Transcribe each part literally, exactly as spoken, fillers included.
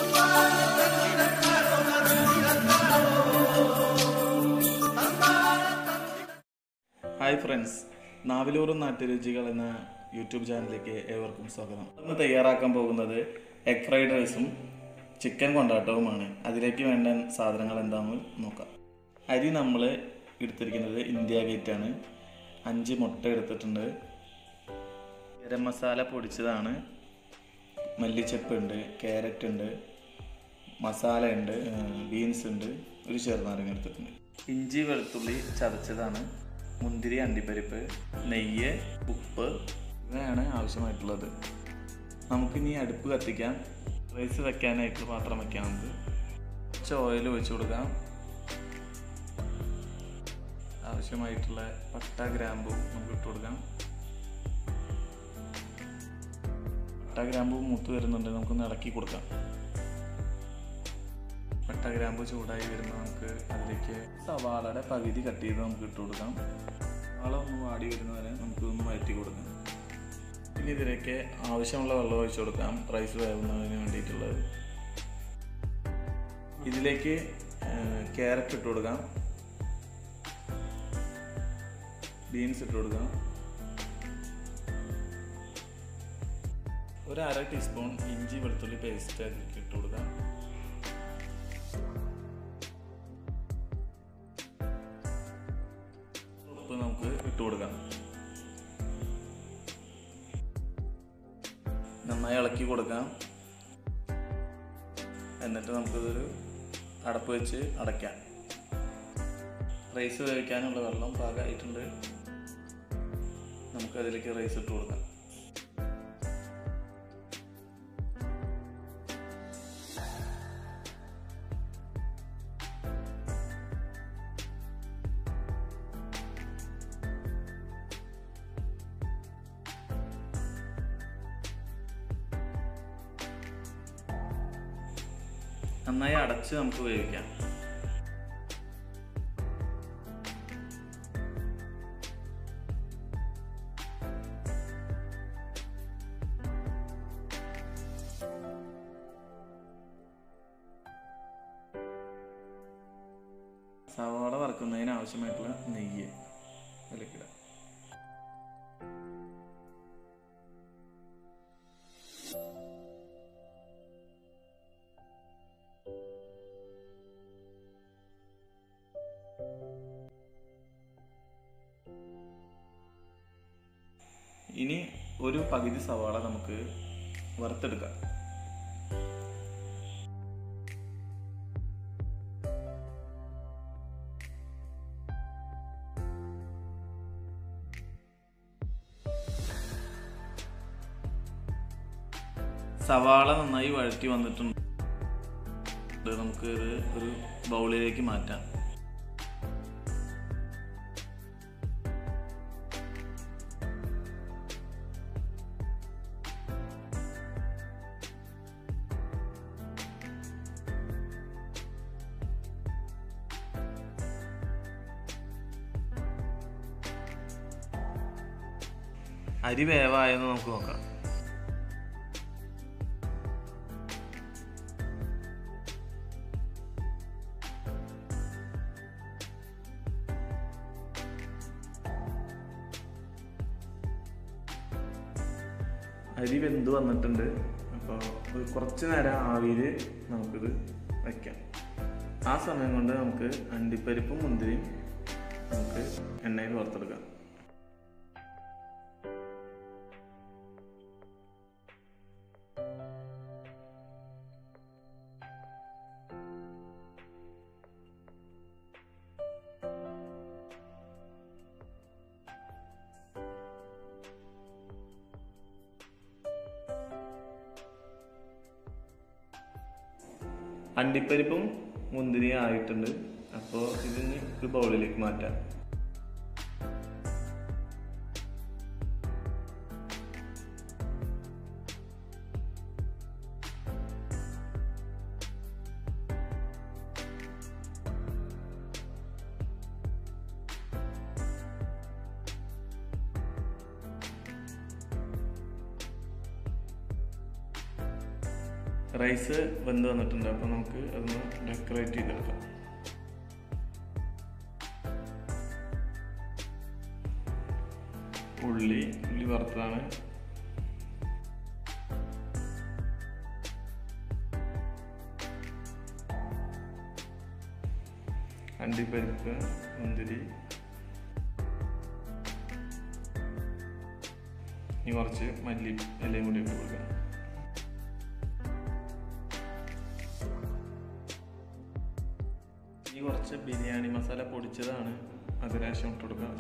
Hi friends, നാവിലൂറും നാട്ടുരുചികൾ എന്ന YouTube ചാനലിലേക്ക് ഏവർക്കും സ്വാഗതം. ഇന്ന് തയ്യാറാക്കാൻ പോകുന്നത് എഗ് ഫ്രൈഡ് റൈസും ചിക്കൻ കൊണ്ടാട്ടവുമാണ്. അതിലേക്ക് വേണ്ട സാധനങ്ങൾ എന്താണെന്ന് നോക്കാം. അരി നമ്മൾ എടുത്തിരിക്കുന്നത് ഇന്ത്യ ഗേറ്റാണ്. അഞ്ച് മുട്ട എടുത്തിട്ടുണ്ട്. ഗരം മസാല പൊടിച്ചതാണ്. മല്ലിച്ചപ്പ് ഉണ്ട്, ക്യാരറ്റ് ഉണ്ട്, മസാല ഉണ്ട്, ബീൻസ് ഉണ്ട്, ഒരു ചെറുനാരങ്ങ എടുത്തിട്ടുണ്ട്. ഇഞ്ചി വെളുത്തുള്ളി ചതച്ചതാണ്, മുന്തിരി, അണ്ടിപ്പരിപ്പ്, നെയ്യ്, ഉപ്പ് ഇവയാണ് ആവശ്യമായിട്ടുള്ളത്. നമുക്കിനി അടുപ്പ് കത്തിക്കാം. റൈസ് വെക്കാനായിട്ട് പാത്രം വയ്ക്കാം. നമുക്ക് കുറച്ച് ഓയിൽ ഒഴിച്ചു കൊടുക്കാം. ആവശ്യമായിട്ടുള്ള പട്ട ഗ്രാമ്പൂ നമുക്ക് ഇട്ട് കൊടുക്കാം. പട്ട ഗ്രാമ്പൂ മൂത്ത് വരുന്നുണ്ട്, നമുക്കൊന്ന് ഇളക്കി കൊടുക്കാം. പട്ട ഗ്രാമ്പൂ ചൂടായി വരുമ്പോൾ നമുക്ക് അതിലേക്ക് സവാളയുടെ പകുതി കട്ട് ചെയ്ത് നമുക്ക് ഇട്ട് കൊടുക്കാം. സവാള ഒന്ന് വാടി വരുന്നവരെ നമുക്ക് ഒന്ന് വഴറ്റി കൊടുക്കാം. ഇനി ഇതിലേക്ക് ആവശ്യമുള്ള വെള്ളം ഒഴിച്ചു കൊടുക്കാം, റൈസ് വേവുന്നതിന് വേണ്ടിയിട്ടുള്ളത്. ഇതിലേക്ക് ക്യാരറ്റ് ഇട്ട് കൊടുക്കാം, ബീൻസ് ഇട്ട് കൊടുക്കാം, ഒരു അര ടീസ്പൂൺ ഇഞ്ചി വെളുത്തുള്ളി പേസ്റ്റ് അതിലേക്ക് ഇട്ട് കൊടുക്കാം. ഉപ്പ് നമുക്ക് ഇട്ട് കൊടുക്കാം. നന്നായി ഇളക്കി കൊടുക്കാം. എന്നിട്ട് നമുക്കിതൊരു അടപ്പ് വെച്ച് അടയ്ക്കാം. റൈസ് വേവിക്കാനുള്ള വെള്ളം പാകമായിട്ടുണ്ട്. നമുക്കതിലേക്ക് റൈസ് ഇട്ട് കൊടുക്കാം. നന്നായി അടച്ച് നമുക്ക് വേവിക്കാം. സവാള വറുക്കുന്നതിന് ആവശ്യമായിട്ടുള്ള നെയ്യ് അതിലേക്കിടാം. ഇനി ഒരു പകുതി സവാള നമുക്ക് വറുത്തെടുക്കാം. സവാള നന്നായി വഴറ്റി വന്നിട്ടുണ്ട്. നമുക്ക് ഇത് ഒരു ബൗളിലേക്ക് മാറ്റാം. അരി വേവായെന്ന് നമുക്ക് നോക്കാം. അരി വെന്ത് വന്നിട്ടുണ്ട്. അപ്പോൾ ഒരു കുറച്ച് നേരം ആവിയിൽ നമുക്കിത് വയ്ക്കാം. ആ സമയം കൊണ്ട് നമുക്ക് അണ്ടിപ്പരിപ്പും മുന്തിരിയും നമുക്ക് എണ്ണയിൽ വറുത്തെടുക്കാം. അണ്ടിപ്പരിപ്പും മുന്തിരിയും ആയിട്ടുണ്ട്. അപ്പോൾ ഇതിന് ഒരു ബൗളിലേക്ക് മാറ്റാം. റൈസ് വെന്ത് വന്നിട്ടുണ്ട്. അപ്പോൾ നമുക്ക് അതൊന്ന് ഡെക്കറേറ്റ് ചെയ്തെടുക്കാം. ഉള്ളി ഉള്ളി വറുത്തതാണ്. അണ്ടിപ്പരിപ്പ്, മുന്തിരി, ഇനി കുറച്ച് മല്ലി ഇലയും കൂടി ഇട്ട് കൊടുക്കാം. ഇനി കുറച്ച് ബിരിയാണി മസാല പൊടിച്ചതാണ്, അത് ലേശം ഇട്ട് കൊടുക്കാം.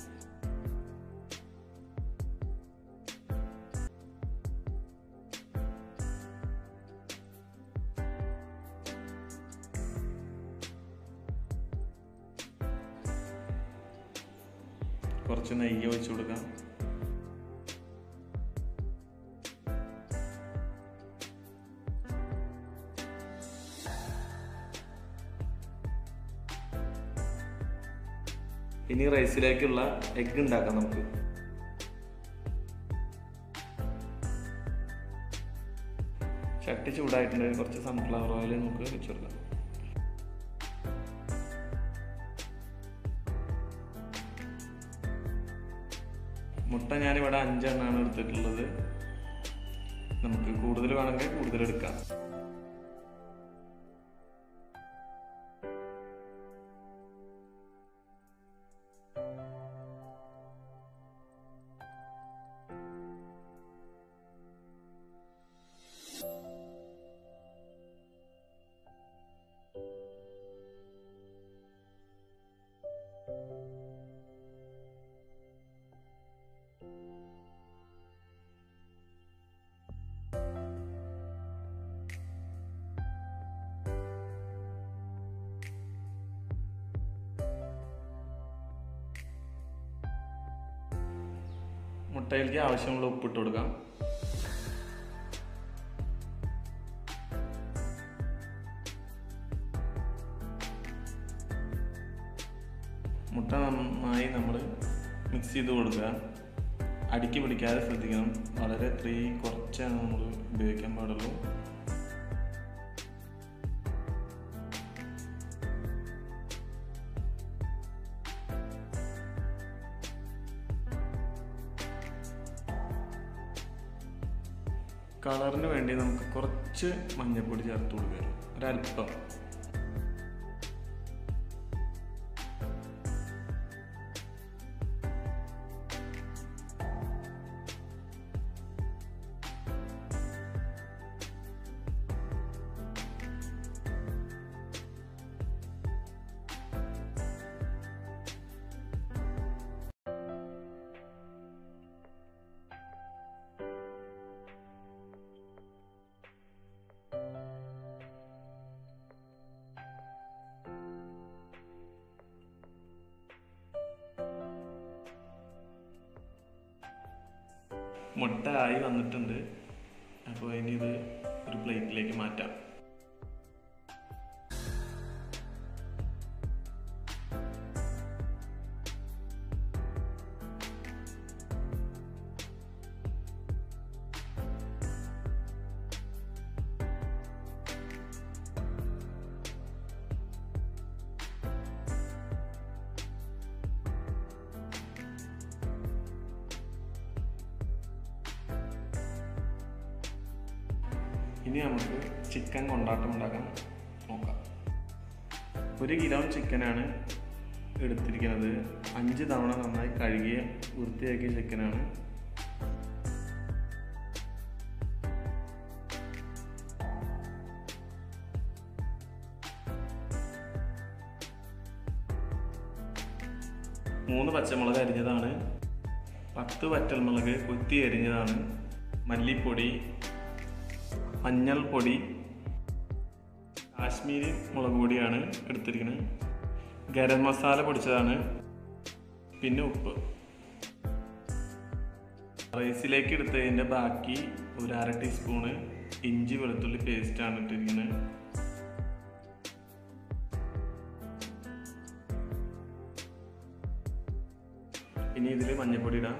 കുറച്ച് നെയ്യ് ഒഴിച്ചു കൊടുക്കാം. ഇനി റൈസിലേക്കുള്ള എഗ്ഗ് ഉണ്ടാക്കാം നമുക്ക്. ചട്ടി ചൂടായിട്ടുണ്ട്. കുറച്ച് സൺഫ്ലവർ ഓയിൽ നമുക്ക് ഒഴിച്ചു കൊടുക്കാം. മുട്ട ഞാനിവിടെ അഞ്ചെണ്ണമാണ് എടുത്തിട്ടുള്ളത്. നമുക്ക് കൂടുതൽ വേണമെങ്കിൽ കൂടുതൽ എടുക്കാം. മുട്ടയിലേക്ക് ആവശ്യമുള്ള ഉപ്പിട്ട് കൊടുക്കാം. മുട്ട നന്നായി നമ്മൾ മിക്സ് ചെയ്ത് കൊടുക്കുക. അടിക്ക് പിടിക്കാതെ ശ്രദ്ധിക്കണം. വളരെ തീ കുറച്ചാണ് നമ്മൾ ഉപയോഗിക്കാൻ പാടുള്ളൂ. കളറിന് വേണ്ടി നമുക്ക് കുറച്ച് മഞ്ഞൾപ്പൊടി ചേർത്ത് കൊടുക്കുക, ഒരല്പം. മുട്ട ആയി വന്നിട്ടുണ്ട്. അപ്പോൾ ഇനി ഇത് ഒരു പ്ലേറ്റിലേക്ക് മാറ്റാം. ഇനി നമുക്ക് ചിക്കൻ കൊണ്ടാട്ടം ഉണ്ടാക്കാൻ നോക്കാം. ഒരു കിലോ ചിക്കനാണ് എടുത്തിരിക്കുന്നത്. അഞ്ച് തവണ നന്നായി കഴുകിയ വൃത്തിയാക്കിയ ചിക്കനാണ്. മൂന്ന് പച്ചമുളക് അരിഞ്ഞതാണ്, പത്ത് വറ്റൽമുളക് കൊത്തി അരിഞ്ഞതാണ്, മല്ലിപ്പൊടി, മഞ്ഞൾപ്പൊടി, കാശ്മീരി മുളക് പൊടിയാണ് എടുത്തിരിക്കുന്നത്, ഗരം മസാല പൊടിച്ചതാണ്, പിന്നെ ഉപ്പ്. റൈസിലേക്ക് എടുത്തതിൻ്റെ ബാക്കി ഒരു അര ടീസ്പൂണ് ഇഞ്ചി വെളുത്തുള്ളി പേസ്റ്റാണ് ഇട്ടിരിക്കുന്നത്. ഇനി ഇതിൽ മഞ്ഞൾപ്പൊടി ഇടാം.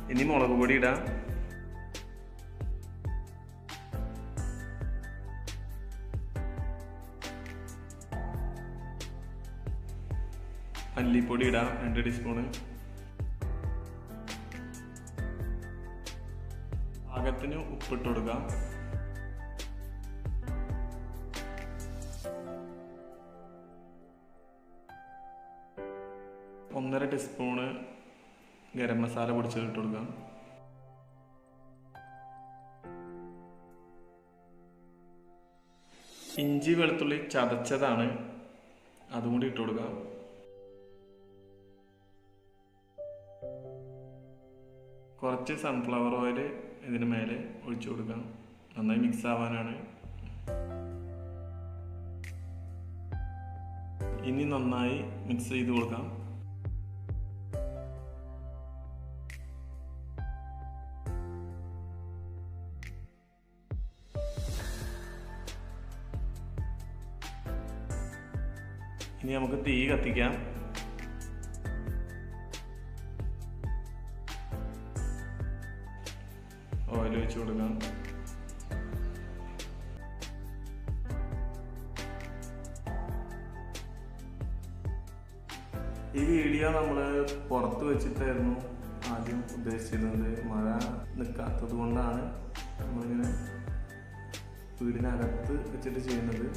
ഇനി മുളക് പൊടി ഇടാം. മല്ലിപ്പൊടി ഇടാം രണ്ട് ടീസ്പൂണ്. പാകത്തിന് ഉപ്പിട്ട് കൊടുക്കാം. ഒന്നര ടീസ്പൂണ് ഗരം മസാല പൊടിച്ചത് ഇട്ട് കൊടുക്കാം. ഇഞ്ചി വെളുത്തുള്ളി ചതച്ചതാണ്, അതും കൂടി ഇട്ട് കൊടുക്കാം. കുറച്ച് സൺഫ്ലവർ ഓയിൽ ഇതിന് മേലെ ഒഴിച്ചു കൊടുക്കാം. നന്നായി മിക്സ് ആവാനാണ്. ഇനി നന്നായി മിക്സ് ചെയ്ത് കൊടുക്കാം. ഇനി നമുക്ക് തീ കത്തിക്കാം. ഓയിൽ ഒഴിച്ച് കൊടുക്കാം. ഈ വീഡിയോ നമ്മൾ പുറത്ത് വെച്ചിട്ടായിരുന്നു ആദ്യം ഉദ്ദേശിച്ചിരുന്നത്. മഴ നിൽക്കാത്തത് കൊണ്ടാണ് നമ്മളിങ്ങനെ വീടിനകത്ത് വെച്ചിട്ട് ചെയ്യുന്നത്.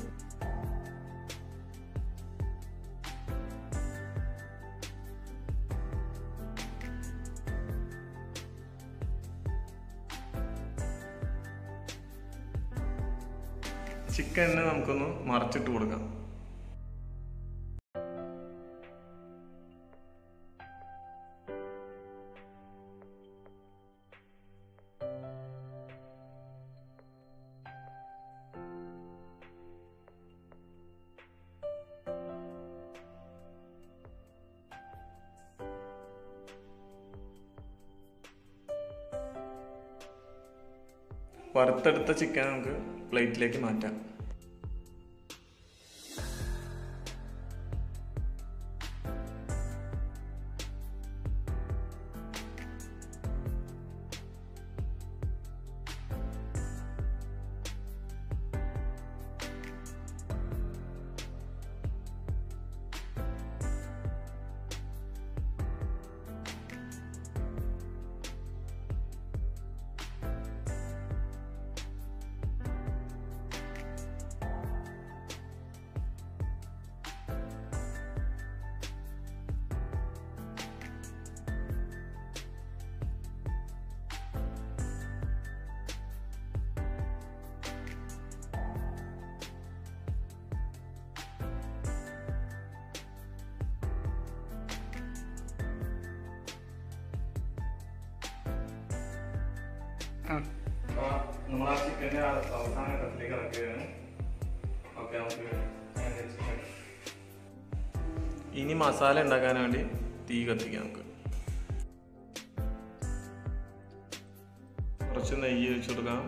ചിക്കനെ നമുക്കൊന്ന് മറച്ചിട്ട് കൊടുക്കാം. വറുത്തെടുത്ത ചിക്കൻ നമുക്ക് പ്ലേറ്റിലേക്ക് മാറ്റാം. നമ്മൾ ആ ചിക്കൻ്റെ അവസാന ഘട്ടത്തിലേക്ക് ഇറക്കുകയാണ്. ഓക്കെ, നമുക്ക് ഇനി മസാല ഉണ്ടാക്കാൻ വേണ്ടി തീ കത്തിക്കാം. നമുക്ക് കുറച്ച് നെയ്യ് ഒഴിച്ചു കൊടുക്കാം.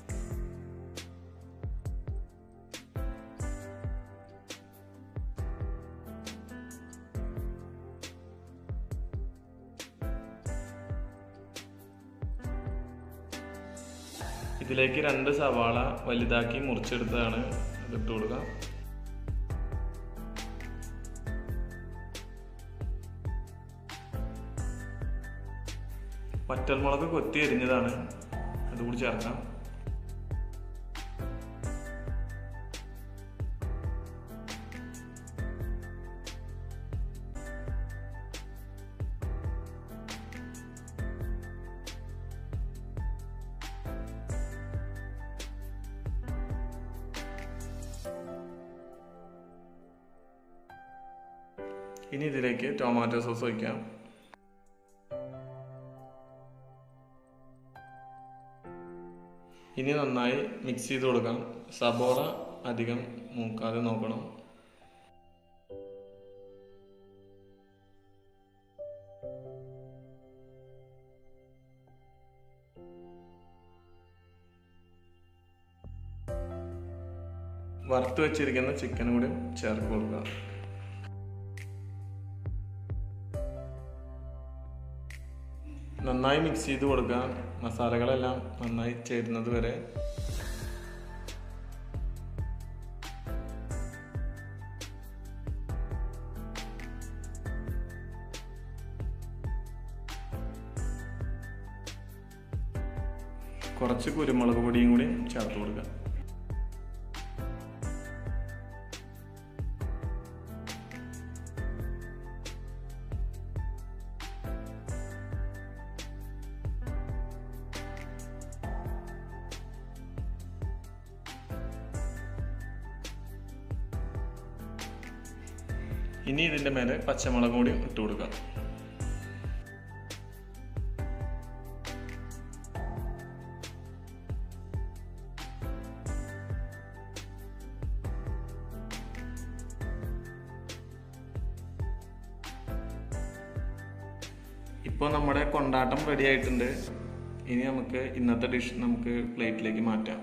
ഇതിലേക്ക് രണ്ട് സവാള വലുതാക്കി മുറിച്ചെടുത്തതാണ്, അതിട്ട് കൊടുക്കാം. വറ്റൽമുളക് കൊത്തി എരിഞ്ഞതാണ്, അതുകൂടി ചേർക്കാം. ഇനി ഇതിലേക്ക് ടൊമാറ്റോ സോസ് ഒഴിക്കാം. ഇനി നന്നായി മിക്സ് ചെയ്ത് കൊടുക്കാം. സബോള അധികം മൂക്കാതെ നോക്കണം. വറുത്ത് വെച്ചിരിക്കുന്ന ചിക്കൻ കൂടി ചേർത്ത് കൊടുക്കുക. നന്നായി മിക്സ് ചെയ്ത് കൊടുക്കുക. മസാലകളെല്ലാം നന്നായി ചേരുന്നത് വരെ. കുറച്ച് കുരുമുളക് പൊടിയും കൂടി ചേർത്ത് കൊടുക്കുക. ഇനി ഇതിൻ്റെ മേലെ പച്ചമുളക് കൂടി ഇട്ട് കൊടുക്കുക. ഇപ്പോൾ നമ്മുടെ കൊണ്ടാട്ടം റെഡി ആയിട്ടുണ്ട്. ഇനി നമുക്ക് ഇന്നത്തെ ഡിഷ് നമുക്ക് പ്ലേറ്റിലേക്ക് മാറ്റാം.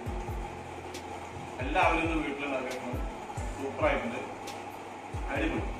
എല്ലാവരും വീട്ടിലുണ്ടാക്കുന്നത് സൂപ്പറായിട്ടുണ്ട്, അടിപൊളി.